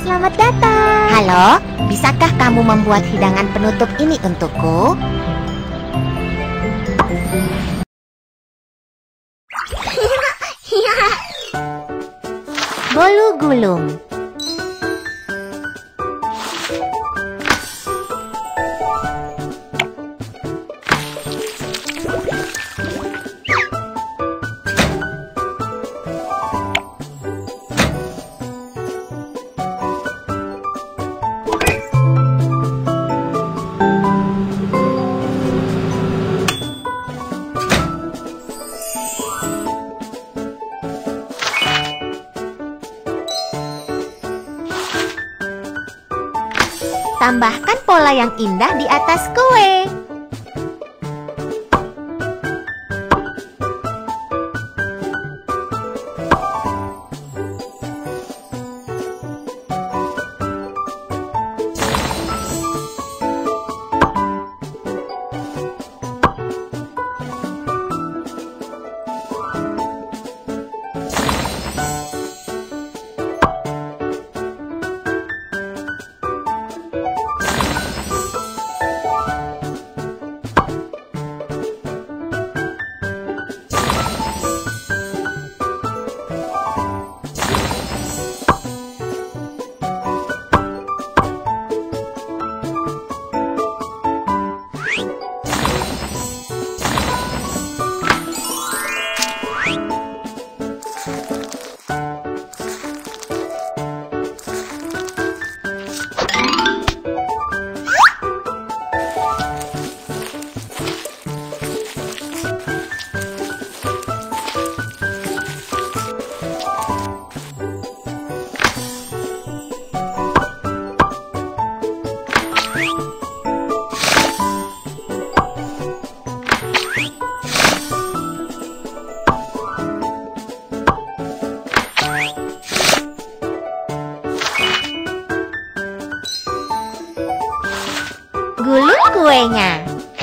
selamat datang. Halo, bisakah kamu membuat hidangan penutup ini untukku? Bolu gulung. Tambahkan pola yang indah di atas kue. Gulung kuenya.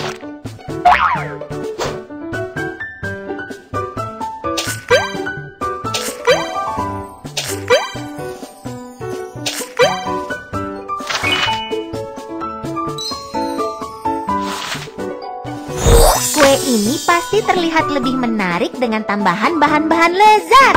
Kue ini pasti terlihat lebih menarik dengan tambahan bahan-bahan lezat.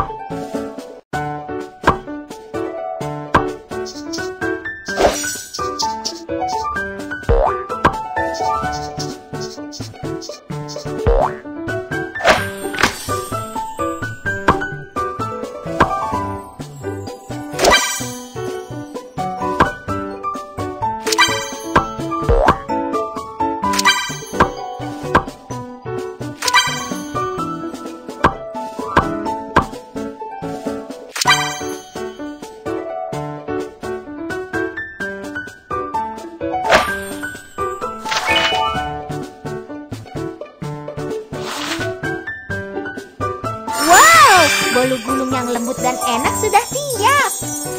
Bolu gulung yang lembut dan enak sudah siap.